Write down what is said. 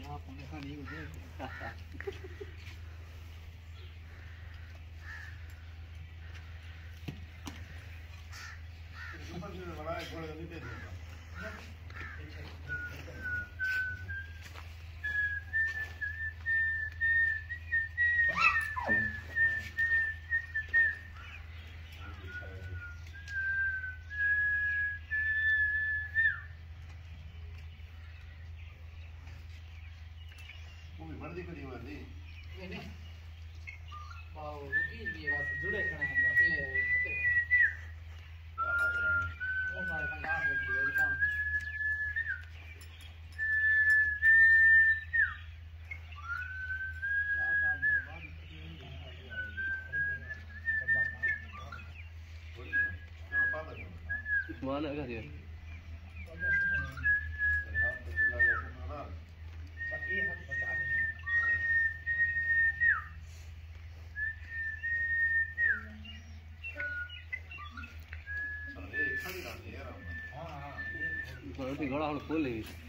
वर्दी करी वर्दी नहीं बाव रुकी भी बात जुड़े खड़े हैं बस ये ओके वो सारे काम होती है काम क्या काम बर्बाद मान आ गया ये हम बता दें घोड़ा खोल ले